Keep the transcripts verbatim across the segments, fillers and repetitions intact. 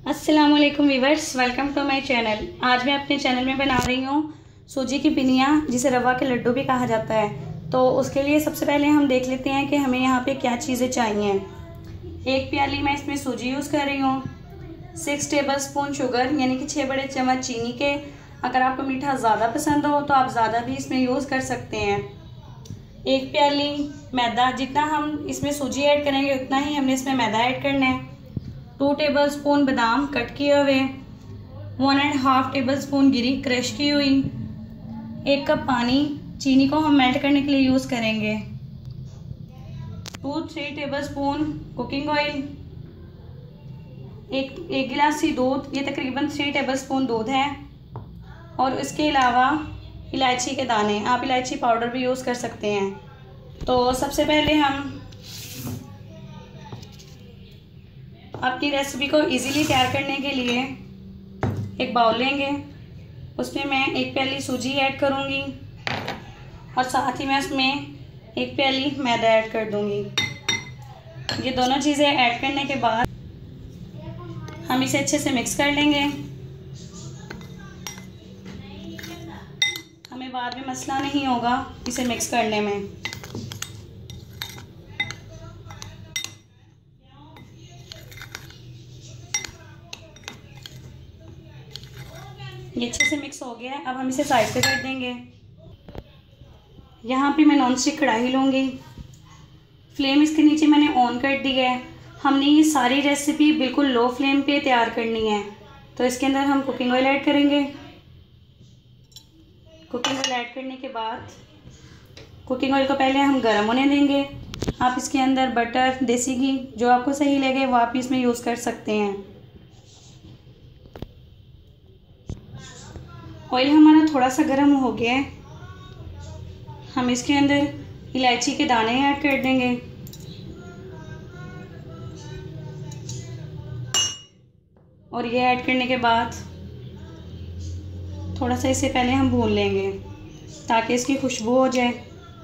अस्सलामुअलैकुम viewers, welcome to my channel. आज मैं अपने चैनल में बना रही हूँ सूजी की पिनिया, जिसे रवा के लड्डू भी कहा जाता है। तो उसके लिए सबसे पहले हम देख लेते हैं कि हमें यहाँ पे क्या चीज़ें चाहिए। एक प्याली मैं इसमें सूजी यूज़ कर रही हूँ। सिक्स टेबल स्पून शुगर यानी कि छः बड़े चम्मच चीनी के। अगर आपको मीठा ज़्यादा पसंद हो तो आप ज़्यादा भी इसमें यूज़ कर सकते हैं। एक प्याली मैदा, जितना हम इसमें सूजी ऐड करेंगे उतना ही हमने इसमें मैदा ऐड करना है। टू टेबल स्पून बादाम कट किए हुए, one and half tablespoon गिरी क्रश की हुई, एक कप पानी, चीनी को हम मेल्ट करने के लिए यूज़ करेंगे। Two three tablespoon cooking oil, एक एक गिलास सी दूध, ये तकरीबन थ्री टेबल स्पून दूध है। और इसके अलावा इलायची के दाने, आप इलायची पाउडर भी यूज़ कर सकते हैं। तो सबसे पहले हम अपनी रेसिपी को इजीली तैयार करने के लिए एक बाउल लेंगे। उसमें मैं एक प्याली सूजी ऐड करूँगी और साथ ही मैं उसमें एक प्याली मैदा ऐड कर दूँगी। ये दोनों चीज़ें ऐड करने के बाद हम इसे अच्छे से मिक्स कर लेंगे। हमें बाद में मसला नहीं होगा इसे मिक्स करने में। ये अच्छे से मिक्स हो गया है। अब हम इसे साइड पे कर देंगे। यहाँ पे मैं नॉन स्टिक कढ़ाई लूँगी। फ्लेम इसके नीचे मैंने ऑन कर दी है। हमने ये सारी रेसिपी बिल्कुल लो फ्लेम पे तैयार करनी है। तो इसके अंदर हम कुकिंग ऑयल ऐड करेंगे। कुकिंग ऑयल ऐड करने के बाद कुकिंग ऑयल को पहले हम गर्म होने देंगे। आप इसके अंदर बटर, देसी घी, जो आपको सही लगे वो आप इसमें यूज़ कर सकते हैं। ऑयल हमारा थोड़ा सा गर्म हो गया है। हम इसके अंदर इलायची के दाने ऐड कर देंगे। और ये ऐड करने के बाद थोड़ा सा इसे पहले हम भून लेंगे ताकि इसकी खुशबू हो जाए।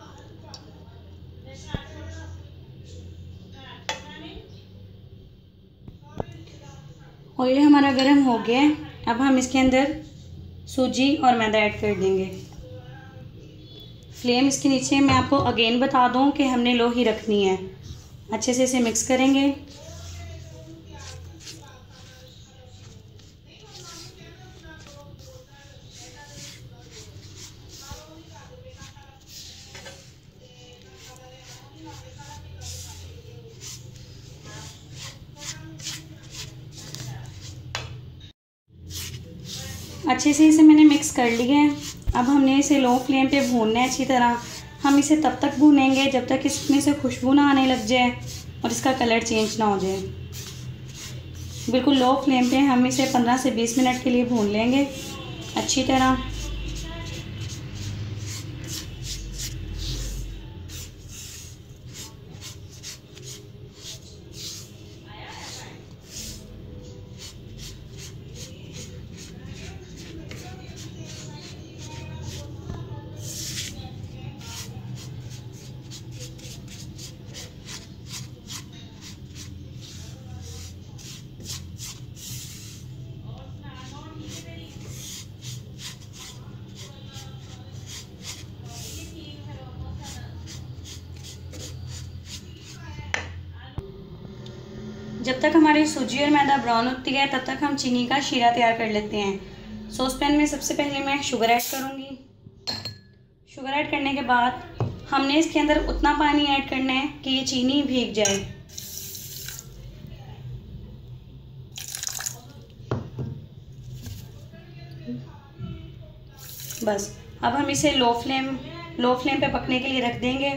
ऑयल हमारा गर्म हो गया है। अब हम इसके अंदर सूजी और मैदा ऐड कर देंगे। फ्लेम इसके नीचे मैं आपको अगेन बता दूं कि हमने लो ही रखनी है। अच्छे से इसे मिक्स करेंगे। अच्छे से इसे मैंने मिक्स कर लिया है। अब हमने इसे लो फ्लेम पे भूनना है अच्छी तरह। हम इसे तब तक भूनेंगे जब तक इसमें से खुशबू ना आने लग जाए और इसका कलर चेंज ना हो जाए। बिल्कुल लो फ्लेम पे हम इसे पंद्रह से बीस मिनट के लिए भून लेंगे अच्छी तरह। जब तक हमारी सूजी और मैदा ब्राउन होती है तब तक हम चीनी का शीरा तैयार कर लेते हैं। सॉस पैन में सबसे पहले मैं शुगर ऐड करूँगी। शुगर ऐड करने के बाद हमने इसके अंदर उतना पानी ऐड करना है कि ये चीनी भीग जाए। बस अब हम इसे लो फ्लेम लो फ्लेम पे पकने के लिए रख देंगे।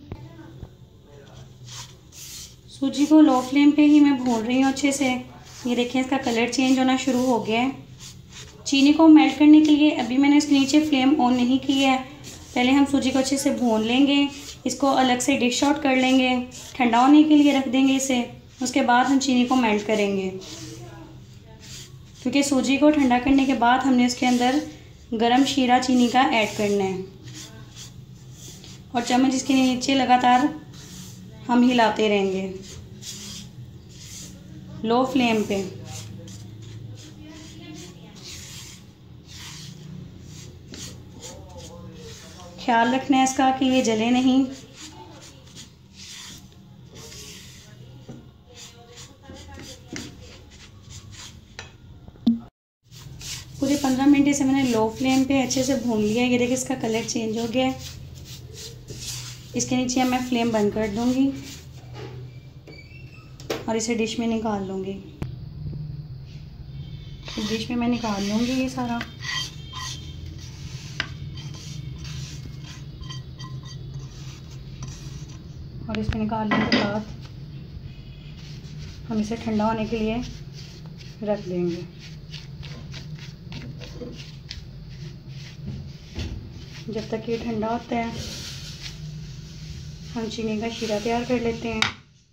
सूजी को लो फ्लेम पे ही मैं भून रही हूँ अच्छे से। ये देखें इसका कलर चेंज होना शुरू हो गया है। चीनी को मेल्ट करने के लिए अभी मैंने इसके नीचे फ्लेम ऑन नहीं की है। पहले हम सूजी को अच्छे से भून लेंगे। इसको अलग से डिश आउट कर लेंगे, ठंडा होने के लिए रख देंगे इसे। उसके बाद हम चीनी को मेल्ट करेंगे, क्योंकि सूजी को ठंडा करने के बाद हमने इसके अंदर गरम शीरा चीनी का ऐड करना है। और चम्मच इसके नीचे लगातार हम हिलाते रहेंगे लो फ्लेम पे। ख्याल रखना है इसका कि ये जले नहीं। पूरे पंद्रह मिनट इसे मैंने लो फ्लेम पे अच्छे से भून लिया है। ये देखिए इसका कलर चेंज हो गया है। इसके नीचे अब मैं फ्लेम बंद कर दूंगी और इसे डिश में निकाल लूँगी। इस डिश में मैं निकाल लूँगी ये सारा। और इसमें निकालने के बाद हम इसे ठंडा होने के लिए रख देंगे। जब तक ये ठंडा होता है हम चीनी का शीरा तैयार कर लेते हैं।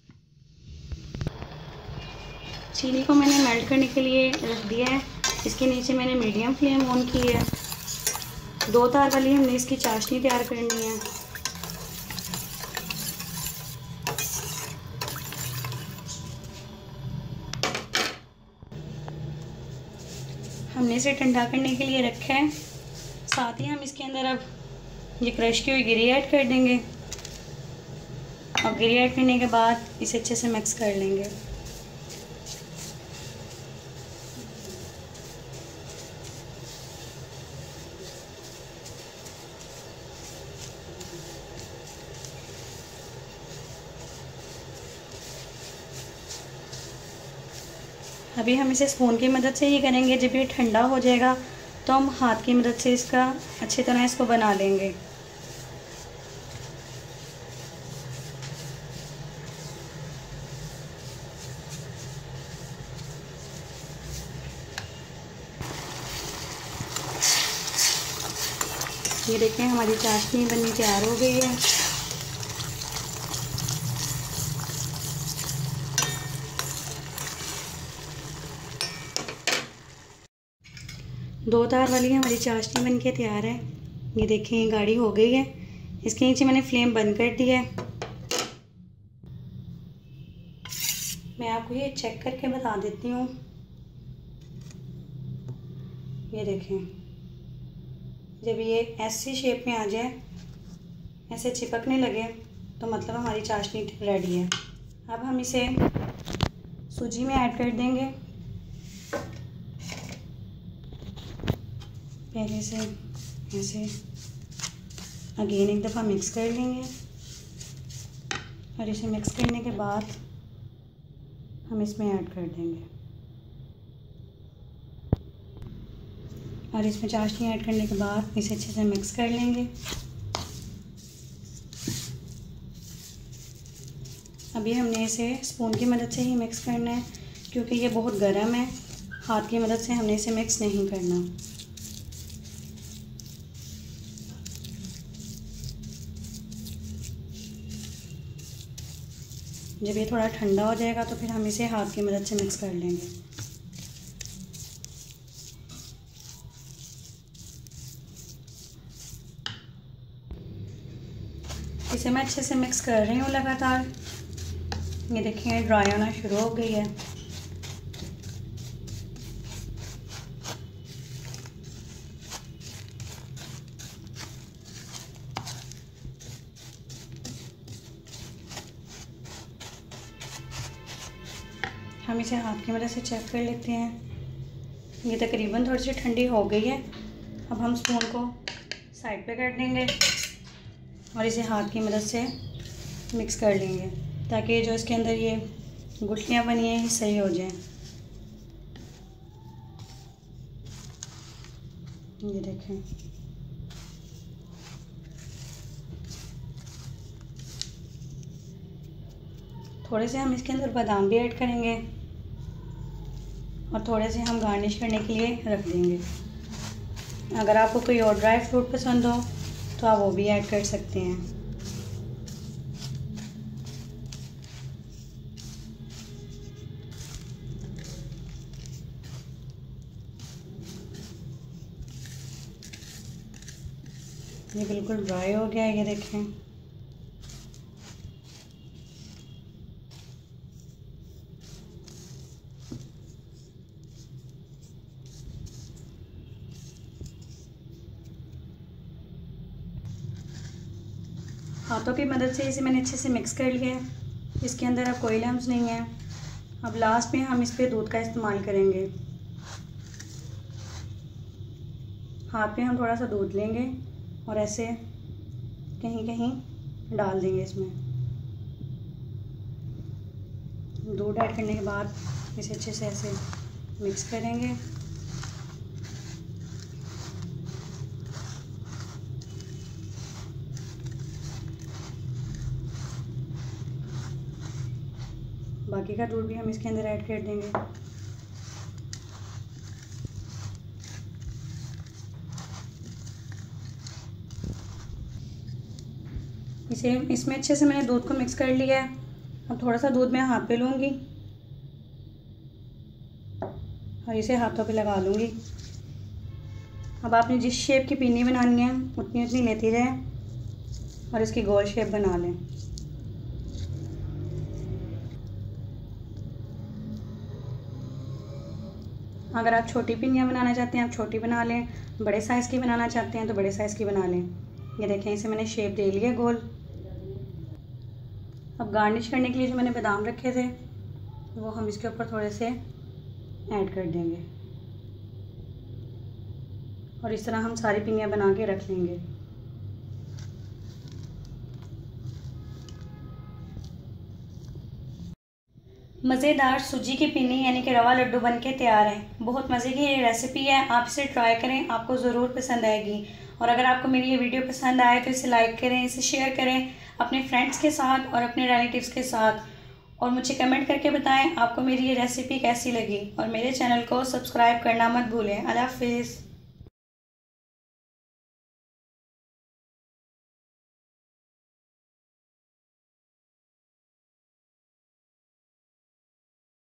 चीनी को मैंने मेल्ट करने के लिए रख दिया है। इसके नीचे मैंने मीडियम फ्लेम ऑन की है। दो तार वाली हमने इसकी चाशनी तैयार करनी है। हमने इसे ठंडा करने के लिए रखा है। साथ ही हम इसके अंदर अब ये क्रश की हुई गिरी ऐड कर देंगे और गिरी ऐड करने के बाद इसे अच्छे से मिक्स कर लेंगे। अभी हम इसे स्पून की मदद से ही करेंगे। जब ये ठंडा हो जाएगा तो हम हाथ की मदद से इसका अच्छी तरह इसको बना लेंगे। ये देखें हमारी चाशनी बननी तैयार हो गई है। दो तार वाली हमारी चाशनी बन के तैयार है। ये देखें ये गाढ़ी हो गई है। इसके नीचे मैंने फ्लेम बंद कर दिया है। मैं आपको ये चेक करके बता देती हूँ। ये देखें जब ये ऐसी शेप में आ जाए, ऐसे चिपकने लगे, तो मतलब हमारी चाशनी रेडी है। अब हम इसे सूजी में ऐड कर देंगे। पहले से ऐसे अगेन एक दफ़ा मिक्स कर लेंगे और इसे मिक्स करने के बाद हम इसमें ऐड कर देंगे और इसमें चाशनी ऐड करने के बाद इसे अच्छे से मिक्स कर लेंगे। अभी हमने इसे स्पून की मदद से ही मिक्स करना है क्योंकि ये बहुत गर्म है। हाथ की मदद से हमने इसे मिक्स नहीं करना। जब ये थोड़ा ठंडा हो जाएगा तो फिर हम इसे हाथ की मदद से मिक्स कर लेंगे। इसे मैं अच्छे से मिक्स कर रही हूँ लगातार। ये देखिए ड्राई होना शुरू हो गई है। हम इसे हाथ की मदद से चेक कर लेते हैं। ये तकरीबन थोड़ी सी ठंडी हो गई है। अब हम स्पून को साइड पे कर देंगे और इसे हाथ की मदद से मिक्स कर लेंगे ताकि जो इसके अंदर ये गुठलियाँ बनी हैं सही हो जाएं। ये देखें थोड़े से हम इसके अंदर बादाम भी ऐड करेंगे और थोड़े से हम गार्निश करने के लिए रख देंगे। अगर आपको कोई और ड्राई फ्रूट पसंद हो तो आप वो भी ऐड कर सकते हैं। ये बिल्कुल ड्राई हो गया है। ये देखें हाथों की मदद से इसे मैंने अच्छे से मिक्स कर लिया है। इसके अंदर अब कोई लम्स नहीं है। अब लास्ट में हम इस पर दूध का इस्तेमाल करेंगे। हाथ में हम थोड़ा सा दूध लेंगे और ऐसे कहीं कहीं डाल देंगे। इसमें दूध ऐड करने के बाद इसे अच्छे से ऐसे मिक्स करेंगे। बाकी का दूध भी हम इसके अंदर ऐड कर देंगे। इसे इसमें अच्छे से मैंने दूध को मिक्स कर लिया है। अब थोड़ा सा दूध मैं हाथ पे लूँगी और इसे हाथों पे लगा लूँगी। अब आपने जिस शेप की पिन्नी बनानी है उतनी उतनी लेती जाएं और इसकी गोल शेप बना लें। अगर आप छोटी पिन्नियाँ बनाना चाहते हैं आप छोटी बना लें, बड़े साइज़ की बनाना चाहते हैं तो बड़े साइज़ की बना लें। ये देखें, इसे मैंने शेप दे लिया गोल। अब गार्निश करने के लिए जो मैंने बादाम रखे थे वो हम इसके ऊपर थोड़े से ऐड कर देंगे और इस तरह हम सारी पिन्नियाँ बना के रख लेंगे। मज़ेदार सूजी की पिन्नी यानी कि रवा लड्डू बनके तैयार है। बहुत मज़े की ये रेसिपी है, आप इसे ट्राई करें, आपको ज़रूर पसंद आएगी। और अगर आपको मेरी ये वीडियो पसंद आए तो इसे लाइक करें, इसे शेयर करें अपने फ्रेंड्स के साथ और अपने रिलेटिव्स के साथ, और मुझे कमेंट करके बताएं आपको मेरी ये रेसिपी कैसी लगी। और मेरे चैनल को सब्सक्राइब करना मत भूलें। अल्लाह हाफ़िज़।